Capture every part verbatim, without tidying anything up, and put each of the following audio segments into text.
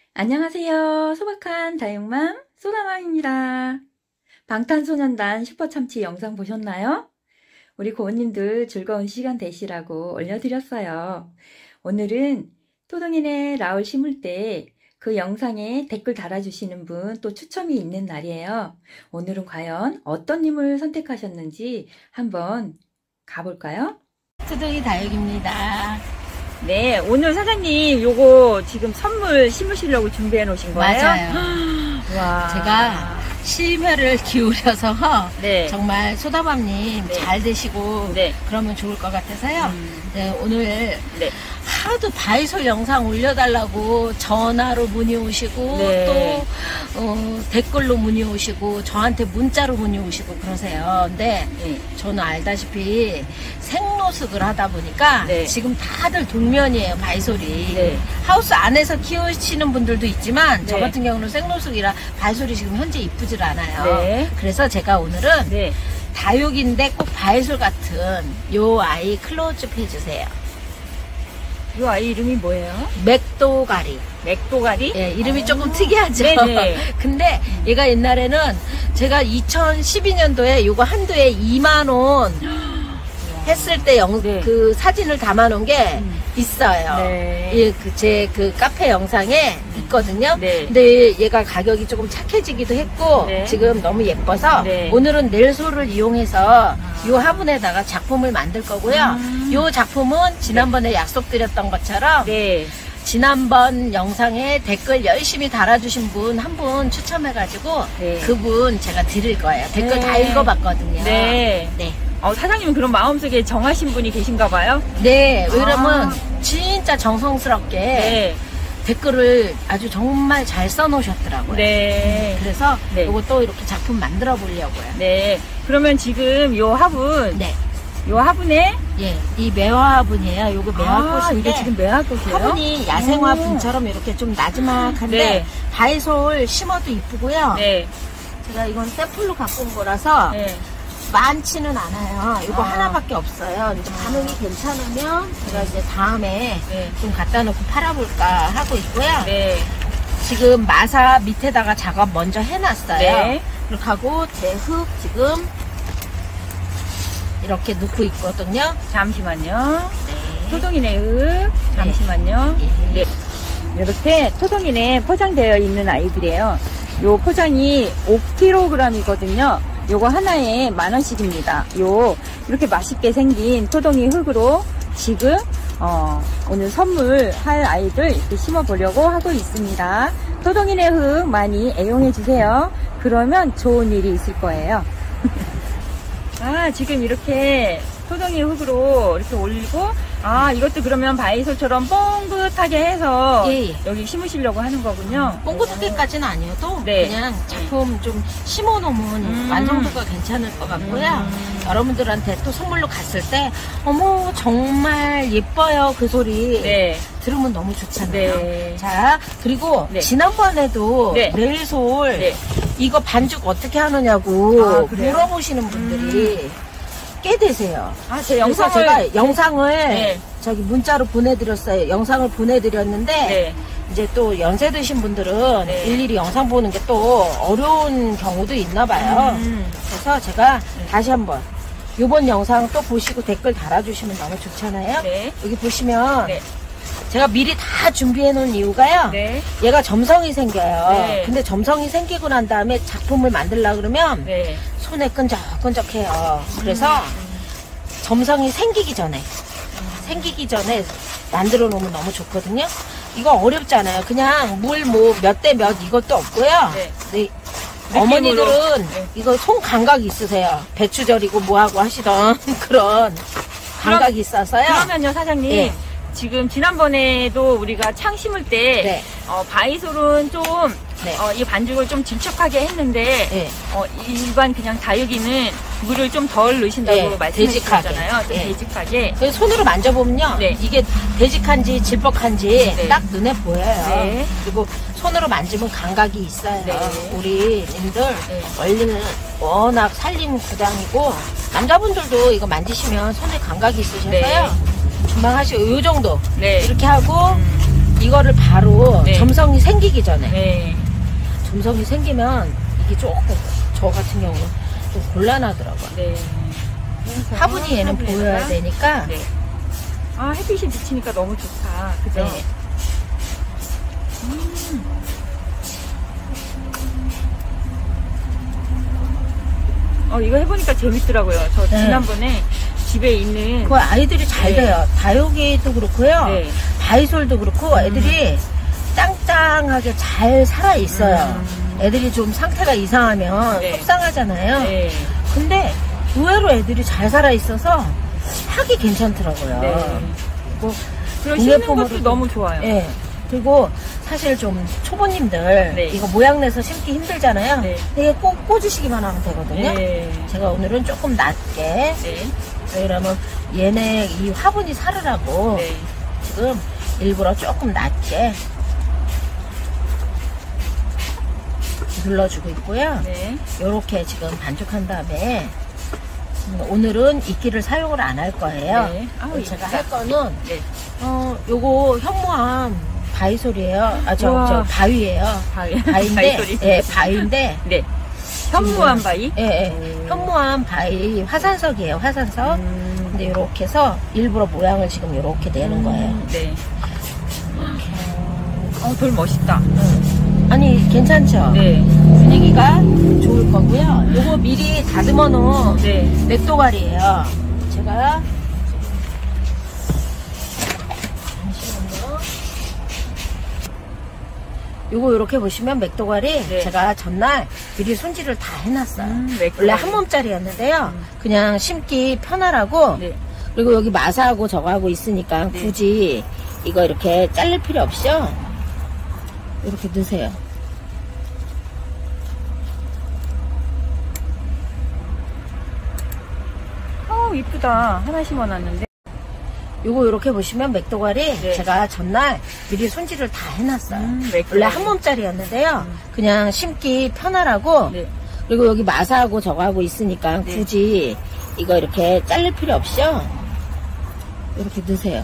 안녕하세요. 소박한 다육맘 소다맘입니다. 방탄소년단 슈퍼참치 영상 보셨나요? 우리 고모님들 즐거운 시간 되시라고 올려드렸어요. 오늘은 토동이네 라울 심을 때 그 영상에 댓글 달아주시는 분 또 추첨이 있는 날이에요. 오늘은 과연 어떤 님을 선택하셨는지 한번 가볼까요? 토동이 다육입니다. 네, 오늘 사장님 요거 지금 선물 심으시려고 준비해 놓으신 거예요? 맞아요. 와. 제가 심혈을 기울여서 네. 정말 소다맘님 네. 잘 되시고 네. 그러면 좋을 것 같아서요. 음. 네, 오늘 네. 하도 바이솔 영상 올려달라고 전화로 문의 오시고 네. 또 어, 댓글로 문의 오시고 저한테 문자로 문의 오시고 그러세요. 근데 네. 저는 알다시피 생노숙을 하다 보니까 네. 지금 다들 동면이에요, 바이솔이. 네. 하우스 안에서 키우시는 분들도 있지만 저 네. 같은 경우는 생노숙이라 바이솔이 지금 현재 이쁘질 않아요. 네. 그래서 제가 오늘은 네. 다육인데 꼭 바이솔 같은 요 아이 클로즈업 해주세요. 이 아이 이름이 뭐예요? 맥도가리. 맥도가리? 예, 이름이 아. 조금 특이하죠. 네네. 근데 얘가 옛날에는 제가 이천십이 년도에 요거 한도에 이만 원 했을 때 영, 네. 그 사진을 담아 놓은 게 음. 있어요. 네. 예, 그, 제 그 카페 영상에 있거든요. 네. 근데 얘가 가격이 조금 착해지기도 했고, 네. 지금 너무 예뻐서, 네. 오늘은 넬소를 이용해서 요 화분에다가 작품을 만들 거고요. 음. 요 작품은 지난번에 약속드렸던 것처럼, 네. 지난번 영상에 댓글 열심히 달아주신 분 한 분 추첨해가지고, 네. 그분 제가 드릴 거예요. 댓글 네. 다 읽어봤거든요. 네. 네. 어, 사장님은 그럼 마음속에 정하신 분이 계신가 봐요? 네, 왜냐면 아. 진짜 정성스럽게 네. 댓글을 아주 정말 잘 써놓으셨더라고요. 네. 그래서 네. 이거 또 이렇게 작품 만들어 보려고요. 네. 그러면 지금 요 화분, 네, 요 화분에 예, 이 매화 화분이에요. 요거 매화 아, 꽃인데 이게 지금 매화꽃이에요? 화분이 야생화 분처럼 이렇게 좀 나지막한데 네. 바이솔 심어도 이쁘고요. 네. 제가 이건 샘플로 갖고 온 거라서 네. 많지는 않아요. 이거 아. 하나밖에 없어요. 이제 반응이 괜찮으면 제가 이제 다음에 네. 좀 갖다 놓고 팔아볼까 하고 있고요. 네. 지금 마사 밑에다가 작업 먼저 해놨어요. 네. 그렇게 하고 제 흙 지금 이렇게 넣고 있거든요. 잠시만요. 네. 토동이네 흙. 잠시만요. 네. 네. 이렇게 토동이네 포장되어 있는 아이들이에요. 요 포장이 오 킬로그램이거든요. 요거 하나에 만 원씩입니다. 요 이렇게 맛있게 생긴 토동이 흙으로 지금 어, 오늘 선물할 아이들 이렇게 심어 보려고 하고 있습니다. 토동이네 흙 많이 애용해 주세요. 그러면 좋은 일이 있을 거예요. 아, 지금 이렇게 토동이 흙으로 이렇게 올리고, 아, 이것도 그러면 바이솔처럼 뻥긋하게 해서 예, 예. 여기 심으시려고 하는 거군요. 뽕긋하게까지는 아니어도 네. 그냥 작품 좀 심어놓으면 음. 완성도가 괜찮을 것 같고요. 음. 여러분들한테 또 선물로 갔을 때 어머 정말 예뻐요 그 소리 네. 들으면 너무 좋잖아요. 네. 자, 그리고 네. 지난번에도 네. 레일솔 네. 이거 반죽 어떻게 하느냐고 아, 그래요? 물어보시는 분들이 꽤 되세요. 아, 제 그래서 영상을. 제가 영상을 네. 저기 문자로 보내드렸어요. 영상을 보내드렸는데 네. 이제 또 연세 드신 분들은 네. 일일이 영상 보는 게 또 어려운 경우도 있나 봐요. 음. 그래서 제가 다시 한번 이번 영상 또 보시고 댓글 달아주시면 너무 좋잖아요. 네. 여기 보시면 네. 제가 미리 다 준비해 놓은 이유가요. 네. 얘가 점성이 생겨요. 네. 근데 점성이 생기고 난 다음에 작품을 만들려고 그러면 네. 손에 끈적끈적해요. 그래서 점성이 생기기 전에 생기기 전에 만들어 놓으면 너무 좋거든요. 이거 어렵잖아요. 그냥 물 뭐 몇 대 몇 이것도 없고요. 네. 네. 느낌으로. 어머니들은 네. 이거 손 감각이 있으세요. 배추절이고 뭐하고 하시던 그런 감각이 있어서요. 그러면요, 사장님. 네. 지금 지난번에도 우리가 창 심을 때 네. 어, 바이솔은 좀 네. 어, 이 반죽을 좀 질척하게 했는데 네. 어, 일반 그냥 다육이는 물을 좀 덜 넣으신다고 네, 말씀해 되직하게. 주셨잖아요. 좀 네. 되직하게. 그래서 손으로 만져보면요. 네. 이게 되직한지 질퍽한지 네. 딱 눈에 보여요. 네. 그리고 손으로 만지면 감각이 있어요. 네. 우리님들 네. 원리는 워낙 살림 구장이고 남자분들도 이거 만지시면 손에 감각이 있으셔서요. 네. 금방 하시고 요 정도 네. 이렇게 하고 음. 이거를 바로 네. 점성이 생기기 전에 네. 점성이 생기면 이게 조금 저 같은 경우는 좀 곤란하더라고요. 네. 화분이 얘는 화분에다가- 보여야 되니까 네. 아, 햇빛이 비치니까 너무 좋다. 그죠? 네. 음. 어, 이거 해보니까 재밌더라고요. 저 네. 지난번에 집에 있는 그 아이들이 잘 네. 돼요. 다육이도 그렇고요. 네. 바이솔도 그렇고 음. 애들이 짱짱하게 잘 살아 있어요. 음. 애들이 좀 상태가 이상하면 네. 속상하잖아요. 네. 근데 의외로 애들이 잘 살아 있어서 하기 괜찮더라고요. 네. 뭐 그리고 공예 심는 것도 폼으로도- 너무 좋아요. 예. 그리고 사실 좀 초보님들 네. 이거 모양 내서 심기 힘들잖아요. 네. 되게 꼭 꽂으시기만 하면 되거든요. 네. 제가 오늘은 조금 낮게 네. 왜냐면 얘네 이 화분이 살으라고 네. 지금 일부러 조금 낮게 눌러주고 있고요. 네. 요렇게 지금 반죽한 다음에 음, 오늘은 이끼를 사용을 안 할 거예요. 네. 아우, 제가 예쁘다. 할 거는 네. 어 요거 현무암 바위솔이에요. 아, 저, 우와. 저 바위예요. 바위. 바위인데, 바위소리. 예, 바위인데, 네. 현무암 바위? 예, 예. 현무암 바위 화산석이에요. 화산석. 음. 근데 이렇게 해서 일부러 모양을 지금 이렇게 내는 거예요. 네. 어, 돌 멋있다. 아니, 괜찮죠? 네. 분위기가 좋을 거고요. 요거 미리 다듬어 놓은 네. 맷도갈이에요. 제가 잠시만요. 요거 이렇게 보시면 맥도갈이 네. 제가 전날 미리 손질을 다 해놨어요. 음, 맥도갈. 원래 한 몸짜리였는데요. 그냥 심기 편하라고. 네. 그리고 여기 마사하고 저거하고 있으니까 네. 굳이 이거 이렇게 자를 필요 없이요. 이렇게 넣으세요. 어, 이쁘다. 하나 심어놨는데. 요거 이렇게 보시면 맥도갈이 네. 제가 전날 미리 손질을 다 해놨어요. 음, 맥도갈. 원래 한 몸짜리였는데요. 그냥 심기 편하라고. 네. 그리고 여기 마사하고 저거하고 있으니까 네. 굳이 이거 이렇게 자를 필요 없이요. 이렇게 넣으세요.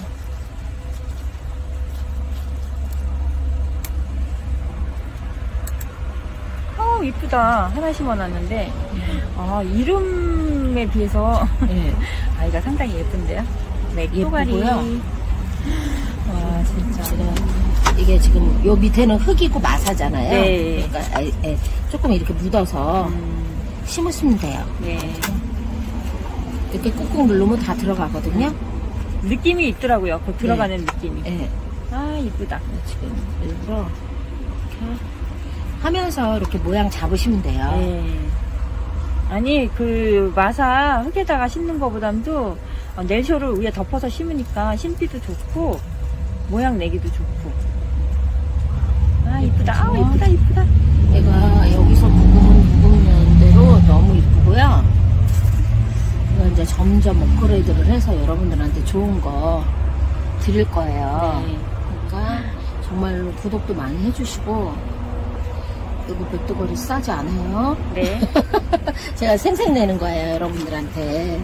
어, 이쁘다. 하나 심어놨는데. 아, 이름에 비해서 네. 아이가 상당히 예쁜데요? 맥도갈이. 예쁘고요. 와, 진짜. 제가 이게 지금 요 밑에는 흙이고 마사잖아요. 네. 그러니까 아, 예, 조금 이렇게 묻어서 음, 심으시면 돼요. 네. 이렇게 꾹꾹 누르면 다 들어가거든요. 느낌이 있더라고요. 그 들어가는 느낌이. 예. 아, 이쁘다. 지금 일부러 이렇게 하면서 이렇게 모양 잡으시면 돼요. 네. 아니, 그, 마사 흙에다가 심는 것보다도 어, 넬쇼를 위에 덮어서 심으니까 심기도 좋고, 모양 내기도 좋고. 아, 이쁘다. 아, 예쁘죠? 이쁘다, 이쁘다. 얘가 여기서 부금은 부금이는 대로 너무 이쁘고요. 이거 이제 점점 업그레이드를 해서 여러분들한테 좋은 거 드릴 거예요. 네. 그러니까 정말로 구독도 많이 해주시고, 이거 백도거리 싸지 않아요. 네. 제가 생색내는 거예요, 여러분들한테.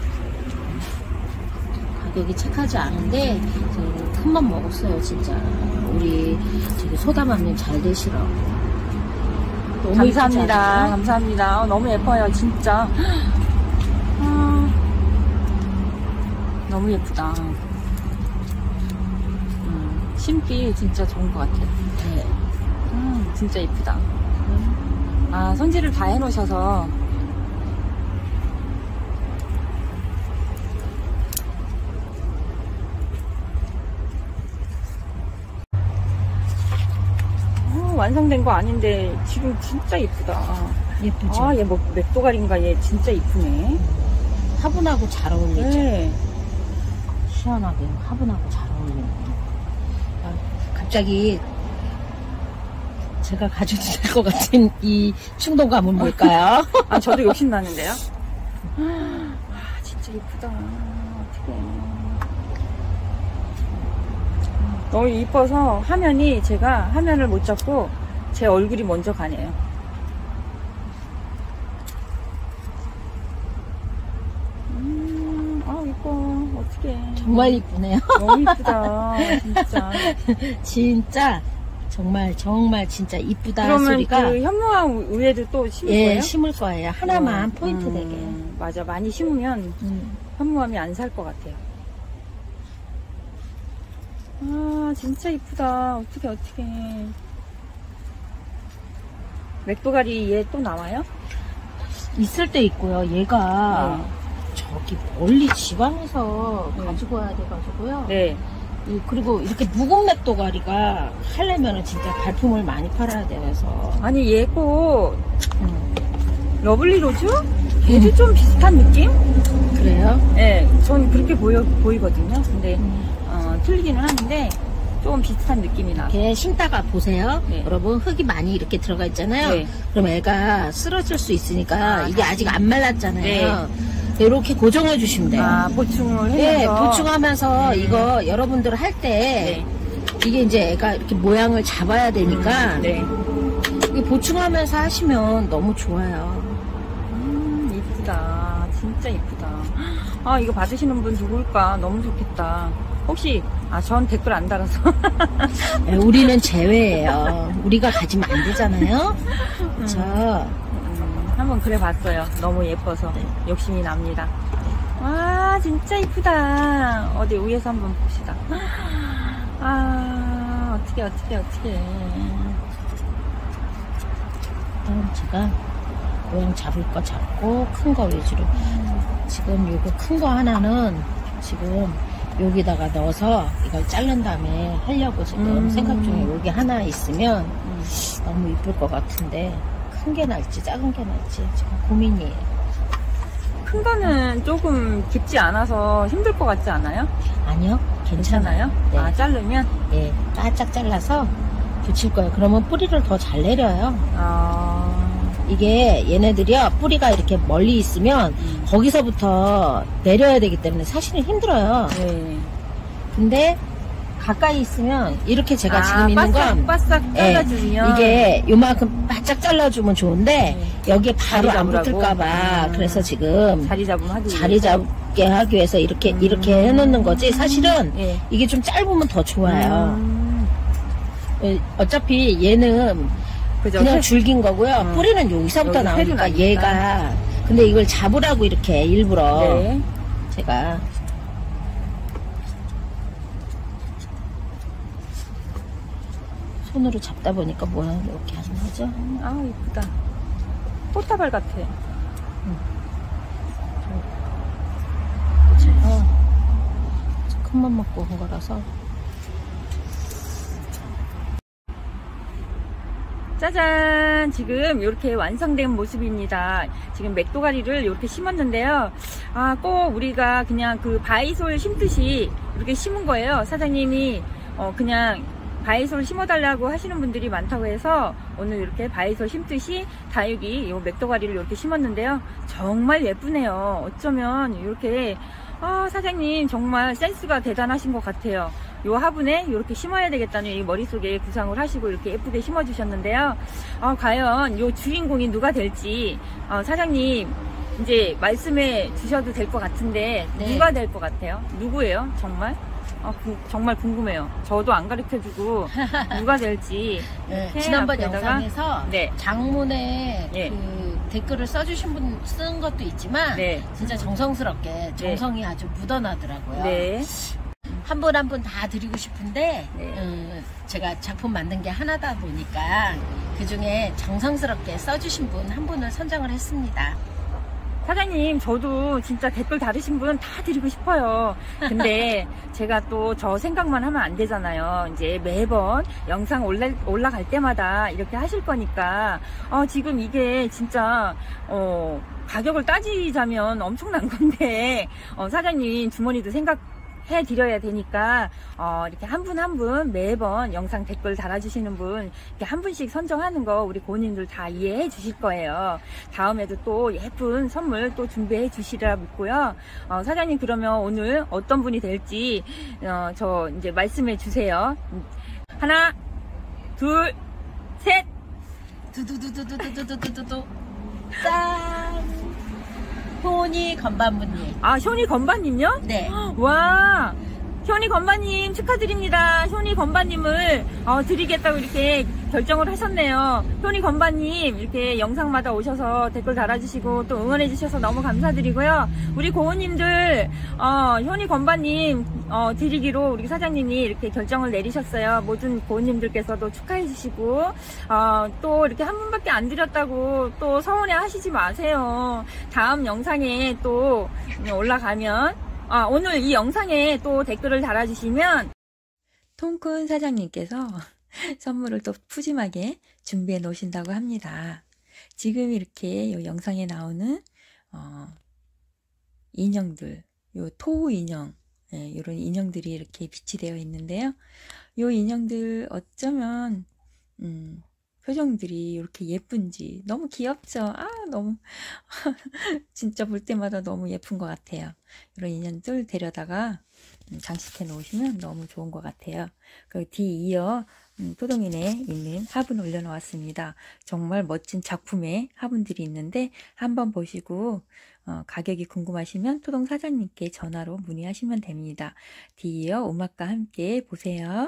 가격이 착하지 않은데, 저희는 큰맘 먹었어요, 진짜. 우리, 저기 소담하면 잘 되시라고. 너무 감사합니다. 이쁘지 않아요? 감사합니다. 어, 너무 예뻐요, 진짜. 아, 너무 예쁘다. 음, 심기 진짜 좋은 것 같아요. 네. 음, 진짜 예쁘다. 아, 손질을 다 해놓으셔서. 어, 완성된 거 아닌데 지금 진짜 예쁘다. 예쁘죠? 아, 얘 뭐 맥도갈인가 얘 진짜 이쁘네. 화분하고 잘 어울리죠? 네. 시원하게 화분하고 잘 어울리는 거. 아, 갑자기 제가 가져도 될 것 같은 이 충동감은 뭘까요? 아, 저도 욕심 나는데요. 아, 진짜 이쁘다. 어떡해. 너무 이뻐서 화면이 제가 화면을 못 잡고 제 얼굴이 먼저 가네요. 음, 아, 이뻐. 어떡해. 정말 정말 이쁘네요. 너무 이쁘다. 진짜. 진짜 정말 정말 진짜 이쁘다 그러면 소리가. 그 현무암 우에도 또 심을 예, 거예요? 심을 거예요. 하나만 음, 포인트 음, 되게. 맞아. 많이 심으면 음. 현무암이 안 살 것 같아요. 아, 진짜 이쁘다. 어떻게 어떻게. 맥도가리 얘 또 나와요? 있을 때 있고요. 얘가 네. 저기 멀리 지방에서 네. 가지고 와야 돼가지고요. 네. 이- 그리고 이렇게 묵은 맥도가리가 하려면은 진짜 발품을 많이 팔아야 돼서. 아니 얘고 음. 러블리 로즈? 얘도 좀 비슷한 느낌? 그래요? 네, 전 그렇게 보여, 보이거든요. 근데 음. 어, 틀리기는 하는데 조금 비슷한 느낌이 나. 이렇게 심다가 보세요. 네. 여러분 흙이 많이 이렇게 들어가 있잖아요. 네. 그럼 애가 쓰러질 수 있으니까 아, 이게 아직 안 말랐잖아요. 네. 이렇게 고정해 주시면 돼요. 아, 보충을 해서. 네, 보충하면서 음. 이거 여러분들 할 때 네. 이게 이제 애가 이렇게 모양을 잡아야 되니까 네. 이게 보충하면서 하시면 너무 좋아요. 음, 이쁘다. 진짜 이쁘다. 아, 이거 받으시는 분 누굴까? 너무 좋겠다. 혹시, 아, 전 댓글 안 달아서. 네, 우리는 제외예요. 우리가 가지면 안 되잖아요. 그렇죠. 음, 한번 그래 봤어요. 너무 예뻐서. 네. 욕심이 납니다. 와, 진짜 이쁘다. 어디 위에서 한번 봅시다. 아, 어떻게, 어떻게, 어떻게. 일단 제가 모양 잡을 거 잡고 큰 거 위주로. 지금 요거 큰 거 하나는 지금 여기다가 넣어서 이걸 자른 다음에 하려고 지금 음. 생각 중에 여기 하나 있으면 음. 너무 이쁠 것 같은데 큰 게 날지 작은 게 날지 지금 고민이에요. 큰 거는 조금 깊지 않아서 힘들 것 같지 않아요? 아니요, 괜찮아요. 괜찮아요? 네. 아, 자르면? 예, 바짝 잘라서 붙일 거예요. 그러면 뿌리를 더 잘 내려요. 아, 이게 얘네들이요, 뿌리가 이렇게 멀리 있으면 음. 거기서부터 내려야 되기 때문에 사실은 힘들어요. 네. 근데 가까이 있으면 이렇게 제가 아, 지금 있는 건 바싹 예, 잘라주면. 이게 요만큼 바짝 잘라주면 좋은데 네. 여기에 바로 자리 안 잡으라고? 붙을까봐 음. 그래서 지금 자리 잡으면 하기 자리 위해서. 잡게 하기 위해서 이렇게 음. 이렇게 해놓는 거지 사실은 예. 이게 좀 짧으면 더 좋아요. 음. 어, 어차피 얘는 그죠? 그냥 해- 줄긴 거고요. 음. 뿌리는 여기서부터 여기 해도 나오니까 나니까. 얘가 근데 이걸 잡으라고 이렇게 일부러 네. 제가 손으로 잡다 보니까 모양이 이렇게 하는 거죠. 아, 이쁘다. 꽃다발 같아. 제가 큰맘 먹고 한 거라서 짜잔! 지금 이렇게 완성된 모습입니다. 지금 맥도가리를 이렇게 심었는데요. 아, 꼭 우리가 그냥 그 바이솔 심듯이 이렇게 심은 거예요. 사장님이 어, 그냥 바이솔 심어달라고 하시는 분들이 많다고 해서 오늘 이렇게 바이솔 심듯이 다육이 요 맥도가리를 이렇게 심었는데요. 정말 예쁘네요. 어쩌면 이렇게 아, 사장님 정말 센스가 대단하신 것 같아요. 요 화분에 이렇게 심어야 되겠다는 이 머릿속에 구상을 하시고 이렇게 예쁘게 심어 주셨는데요. 아, 과연 요 주인공이 누가 될지 어, 사장님 이제 말씀해 주셔도 될 것 같은데 네. 누가 될 것 같아요? 누구예요? 정말? 아, 구- 정말 궁금해요. 저도 안 가르쳐주고 누가 될지. 네, 이렇게 지난번 앞에다가- 영상에서 네. 장문에 예. 그 댓글을 써주신 분 쓴 것도 있지만 네. 진짜 정성스럽게 정성이 아주 묻어나더라고요. 네. 한 분 한 분 다 드리고 싶은데 네. 음, 제가 작품 만든 게 하나다 보니까 그 중에 정성스럽게 써주신 분 한 분을 선정을 했습니다. 사장님, 저도 진짜 댓글 다르신 분 다 드리고 싶어요. 근데 제가 또 저 생각만 하면 안 되잖아요. 이제 매번 영상 올라, 올라갈 때마다 이렇게 하실 거니까, 어, 지금 이게 진짜, 어, 가격을 따지자면 엄청난 건데, 어, 사장님 주머니도 생각, 해드려야 되니까 어, 이렇게 한 분 한 분 매번 영상 댓글 달아주시는 분 이렇게 한 분씩 선정하는 거 우리 고객님들 다 이해해 주실 거예요. 다음에도 또 예쁜 선물 또 준비해 주시리라 믿고요. 어, 사장님 그러면 오늘 어떤 분이 될지 어, 저 이제 말씀해 주세요. 하나, 둘, 셋. 두두두두두두두두두 짠! 효니 건반부님. 아, 효니 건반님요? 네. 와, 효니 건반님 축하드립니다. 효니 건반님을 어, 드리겠다고 이렇게 결정을 하셨네요. 효니 건반님 이렇게 영상마다 오셔서 댓글 달아주시고 또 응원해주셔서 너무 감사드리고요. 우리 고은님들 어, 효니 건반님 어, 드리기로 우리 사장님이 이렇게 결정을 내리셨어요. 모든 고은님들께서도 축하해주시고 어, 또 이렇게 한 분밖에 안 드렸다고 또 서운해 하시지 마세요. 다음 영상에 또 올라가면 아, 오늘 이 영상에 또 댓글을 달아주시면 통큰 사장님께서 선물을 또 푸짐하게 준비해 놓으신다고 합니다. 지금 이렇게 이 영상에 나오는 어, 인형들, 요 토우 인형, 예, 이런 인형들이 이렇게 비치되어 있는데요. 이 인형들 어쩌면 음, 표정들이 이렇게 예쁜지 너무 귀엽죠. 아, 너무 진짜 볼 때마다 너무 예쁜 것 같아요. 이런 인형들 데려다가 장식해 놓으시면 너무 좋은 것 같아요. 그 뒤이어 토동인에 있는 화분 올려놓았습니다. 정말 멋진 작품의 화분들이 있는데 한번 보시고 어, 가격이 궁금하시면 토동 사장님께 전화로 문의하시면 됩니다. 뒤이어 음악과 함께 보세요.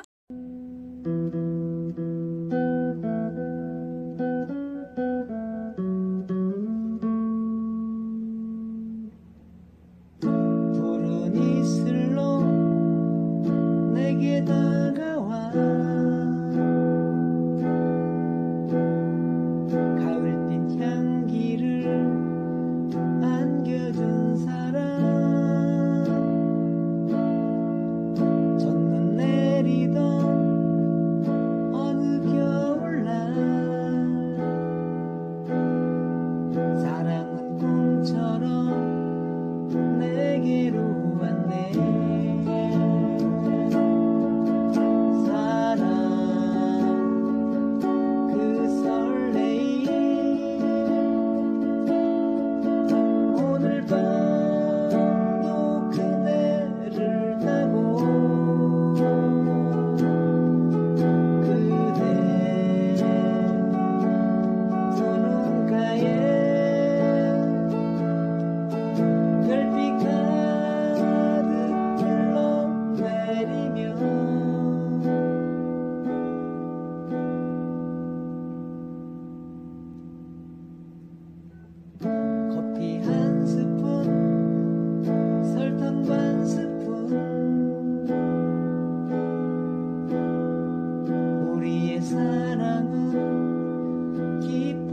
사랑은 깊